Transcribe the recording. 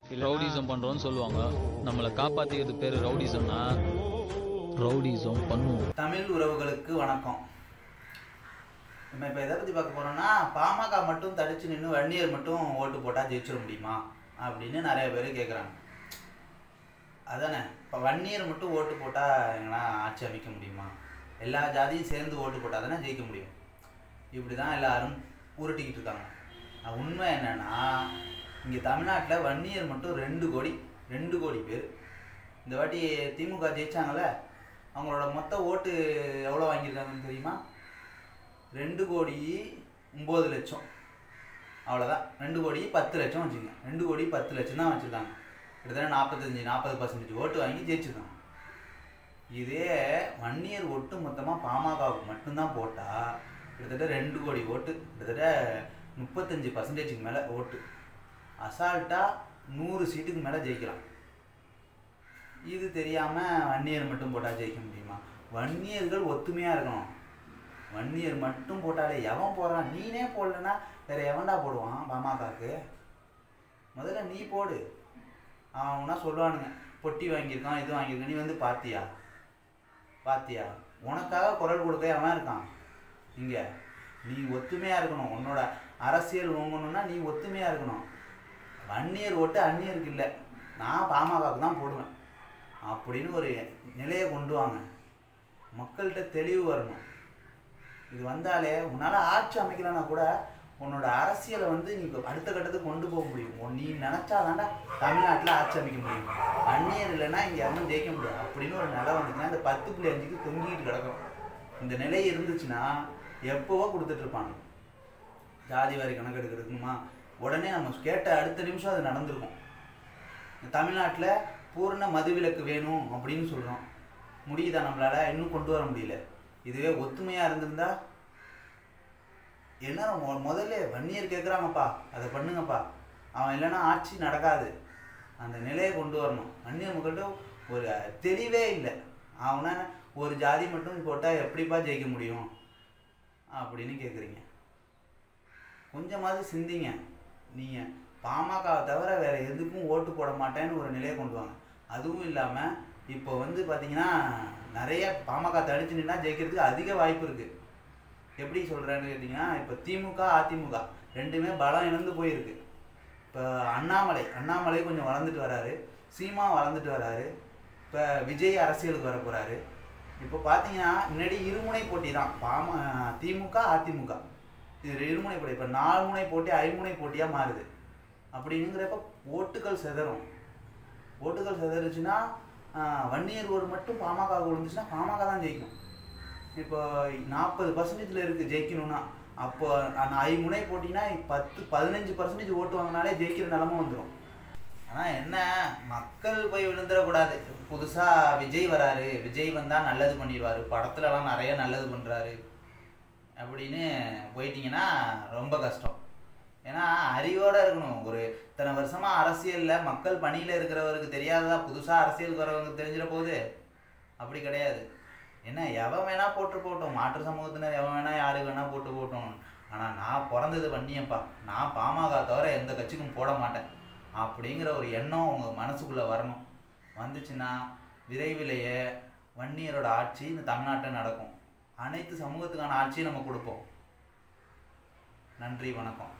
Rowdyism பண்றோம்னு சொல்லுவாங்க. நம்மளை காப்பாத்திக்கிறது பேரு ரவுடிசம்னா ரவுடிசம் பண்ணுவோம். தமிழ் உறவுகளுக்கு வணக்கம். நம்ம இப்போ எதை பற்றி பார்க்க போகிறோம்னா, பாமக மட்டும் தடிச்சு நின்று வன்னியர் மட்டும் ஓட்டு போட்டால் ஜெயிச்சிட முடியுமா அப்படின்னு நிறைய பேர் கேட்குறாங்க. அதானே, இப்போ வன்னியர் மட்டும் ஓட்டு போட்டால் எங்கன்னா ஆட்சி அமைக்க முடியுமா? எல்லா ஜாதியும் சேர்ந்து ஓட்டு போட்டால் தானே ஜெயிக்க முடியும். இப்படி தான் எல்லாரும் உருட்டிக்கிட்டு இருக்காங்க. உண்மை என்னென்னா, இங்கே தமிழ்நாட்டில் வன்னியர் மட்டும் 2 கோடி பேர். இந்த வாட்டி திமுக ஜெயிச்சாங்கல்ல, அவங்களோட மொத்த ஓட்டு எவ்வளோ வாங்கியிருக்காங்கன்னு தெரியுமா? 2,09,00,000. அவ்வளோதான். 2,10,00,000 வச்சுக்கோங்க. 2,10,00,000 தான் வச்சுருக்காங்க. கிட்டத்தட்ட 40% ஓட்டு வாங்கி ஜெயிச்சிருக்காங்க. இதே வன்னியர் ஒட்டு மொத்தமாக பாமகவுக்கு மட்டும்தான் போட்டால் கிட்டத்தட்ட 2 கோடி ஓட்டு, கிட்டத்தட்ட 35% மேலே ஓட்டு. அசால்ட்டாக 100 சீட்டுக்கு மேலே ஜெயிக்கலாம். இது தெரியாமல் வன்னியர் மட்டும் போட்டால் ஜெயிக்க முடியுமா? வன்னியர்கள் ஒத்துமையாக இருக்கணும். வன்னியர் மட்டும் போட்டாலே எவன் போடுறான்? நீனே போடலன்னா வேற எவன்டா போடுவான்? பாமகக்கு முதல்ல நீ போடு. அவனா சொல்லுவானுங்க, பொட்டி வாங்கியிருக்கான், இது வாங்கியிருக்கான். நீ வந்து பாத்தியா? உனக்காக குரல் கொடுக்க அவன் இருக்கான். இங்கே நீ ஒத்துமையாக இருக்கணும். உன்னோட அரசியல் ஓங்கணும்னா நீ ஒத்துமையாக இருக்கணும். வன்னியர் ஓட்டு அந்நியருக்கு இல்லை, நான் பாமகவுக்கு தான் போடுவேன் அப்படின்னு ஒரு நிலையை கொண்டு வாங்க. மக்கள்கிட்ட தெளிவு வரணும். இது வந்தாலே உன்னால் ஆட்சி அமைக்கலன்னா கூட உன்னோட அரசியலை வந்து நீ அடுத்த கட்டத்துக்கு கொண்டு போக முடியும். நீ நினச்சாதாண்டா தமிழ்நாட்டில் ஆட்சி அமைக்க முடியும். அந்நியர் இல்லைன்னா இங்கே எவனும் ஜெயிக்க முடியாது அப்படின்னு ஒரு நிலை வந்துச்சுன்னா இந்த 10.5க்கு தொங்கிட்டு கிடக்கும். இந்த நிலை இருந்துச்சுன்னா எப்போவோ கொடுத்துட்ருப்பாங்க. ஜாதி வாரி கணக்கு எடுக்கிறதுக்குமா உடனே நம்ம கேட்ட அடுத்த நிமிஷம் அது நடந்திருக்கும். தமிழ்நாட்டில் பூர்ண மதுவிலக்கு வேணும் அப்படின்னு சொல்கிறோம். முடியுதா நம்மளால்? இன்னும் கொண்டு வர முடியல. இதுவே ஒத்துமையாக இருந்திருந்தா என்ன, முதல்ல வன்னியர் கேட்குறாங்கப்பா, அதை பண்ணுங்கப்பா, அவன் இல்லைன்னா ஆட்சி நடக்காது. அந்த நிலையை கொண்டு வரணும். வன்னியர் மக்கள்கிட்ட ஒரு தெளிவே இல்லை. அவனா ஒரு ஜாதி மட்டும் போட்டால் எப்படிப்பா ஜெயிக்க முடியும் அப்படின்னு கேட்குறீங்க. கொஞ்சமாவது சிந்திங்க. நீங்கள் பாமகவை தவிர வேறு எதுக்கும் ஓட்டு போட மாட்டேன்னு ஒரு நிலையை கொண்டு வாங்க. அதுவும் இல்லாமல் இப்போ வந்து பார்த்தீங்கன்னா நிறைய பாமக தடிச்சு நின்னா ஜெயிக்கிறதுக்கு அதிக வாய்ப்பு இருக்குது. எப்படி சொல்கிறேன்னு கேட்டிங்கன்னா, இப்போ திமுக அதிமுக ரெண்டுமே பலம் இழந்து போயிருக்கு. இப்போ அண்ணாமலை கொஞ்சம் வளர்ந்துட்டு வராரு, சீமா வளர்ந்துட்டு வராரு, இப்போ விஜய் அரசியலுக்கு வர போகிறாரு. இப்போ பார்த்தீங்கன்னா முன்னாடி இருமுனை போட்டி தான் திமுக அதிமுக. இது இருமுனை போட்டி. இப்போ 4 முனை போட்டி 5 முனை போட்டியாக மாறுது. அப்படிங்கிறப்ப ஓட்டுகள் செதறுச்சுன்னா வன்னியர் ஒரு மட்டும் பாமக விழுந்துச்சுன்னா பாமக தான் ஜெயிக்கும். இப்போ 40% இருக்குது ஜெயிக்கணும்னா. அப்போ அந்த 5 முனை போட்டிங்கன்னா 10-15% ஓட்டு வாங்கினாலே ஜெயிக்கிற நிலமை வந்துடும். ஆனால் என்ன, மக்கள் போய் விழுந்துடக்கூடாது. புதுசாக விஜய் வராரு, விஜய் வந்தால் நல்லது பண்ணிடுவார், படத்துலலாம் நிறைய நல்லது பண்ணுறாரு அப்படின்னு போயிட்டீங்கன்னா ரொம்ப கஷ்டம். ஏன்னா அறிவோடு இருக்கணும். ஒரு இத்தனை வருஷமாக அரசியலில் மக்கள் பணியில் இருக்கிறவருக்கு தெரியாததா புதுசாக அரசியலுக்கு வரவங்க தெரிஞ்சிட போகுது? அப்படி கிடையாது. என்ன, எவன் வேணால் போட்டு போட்டோம், மாற்று சமூகத்தினர் எவன் வேணால் யாருக்கு வேணால் போட்டு போட்டோம். ஆனால் நான் பிறந்தது வன்னியப்பா, நான் பாமக தவிர எந்த கட்சிக்கும் போட மாட்டேன் அப்படிங்கிற ஒரு எண்ணம் உங்கள் மனசுக்குள்ளே வரணும். வந்துச்சுன்னா விரைவிலேயே வன்னியரோட ஆட்சி இந்த தமிழ்நாட்டில் நடக்கும். அனைத்து சமூகத்துக்கான ஆட்சியை நம்ம கொடுப்போம். நன்றி, வணக்கம்.